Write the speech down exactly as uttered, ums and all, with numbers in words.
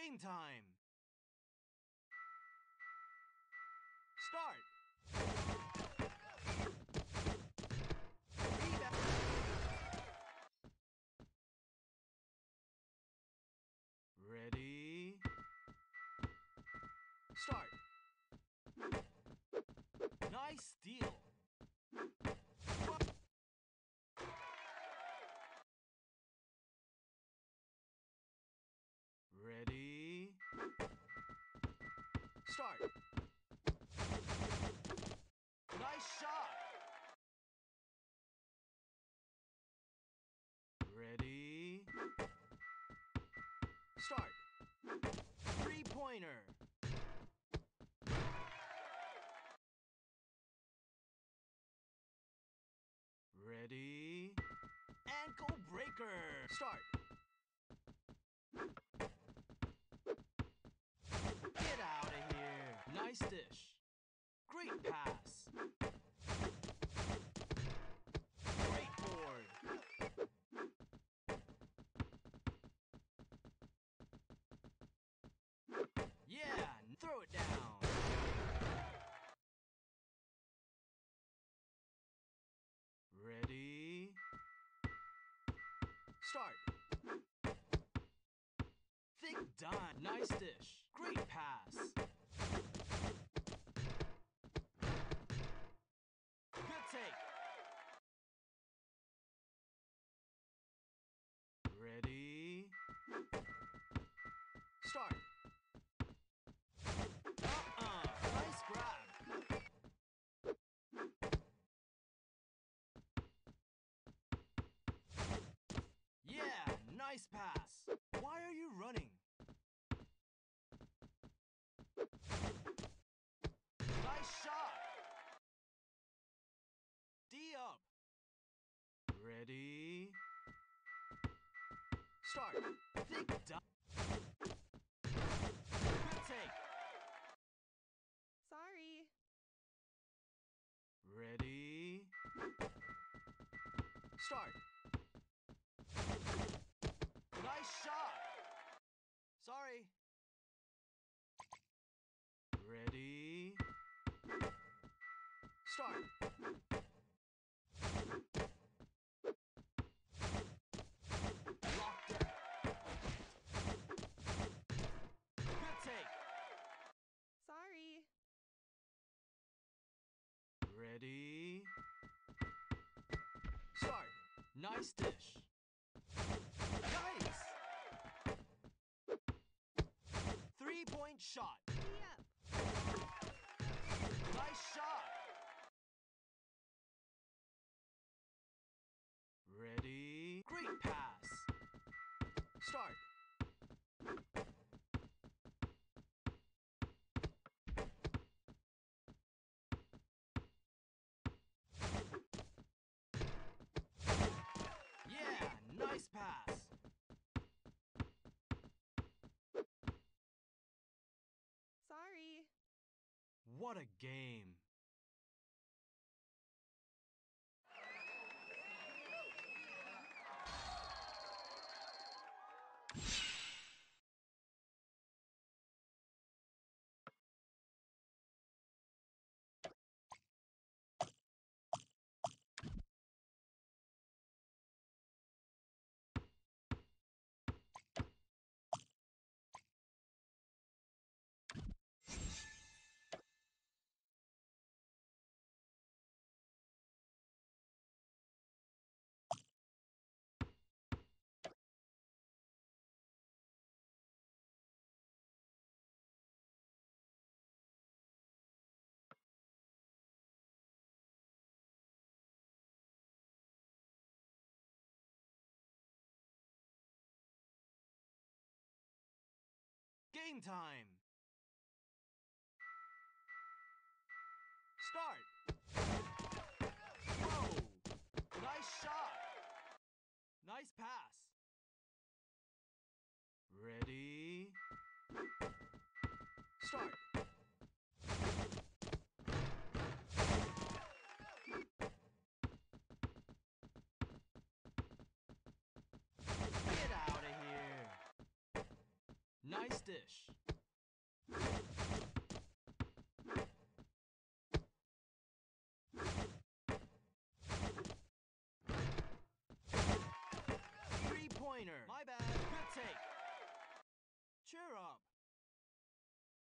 Game time! Start! Rebound! Ready? Start! Nice steal! Ready? Start! Nice shot! Ready? Start! Three-pointer! Ready? Ankle breaker! Start! Get out of here! Nice dish! Great pass! Great board! Yeah! Throw it down! Ready? Start! Thick dime! Nice dish! Great pass! Good take! Ready? Start! Uh-uh! Nice grab! Yeah! Nice pass! Why are you running? Nice shot! D up! Ready? Start! Thick dime! Good take! Sorry. Ready? Start! Nice shot! Sorry. Ready? Start! Locked in. Good take! Sorry. Ready? Start! Nice dish! Nice! Three-point shot! Yep. Nice shot! Ready? Great pass! Start! Yeah! Nice pass! Sorry. What a game! Game time! Start! Whoa! Nice shot! Nice pass! Ready? Start! Get out of here! Nice dish. Three-pointer. My bad. Good take. Cheer up.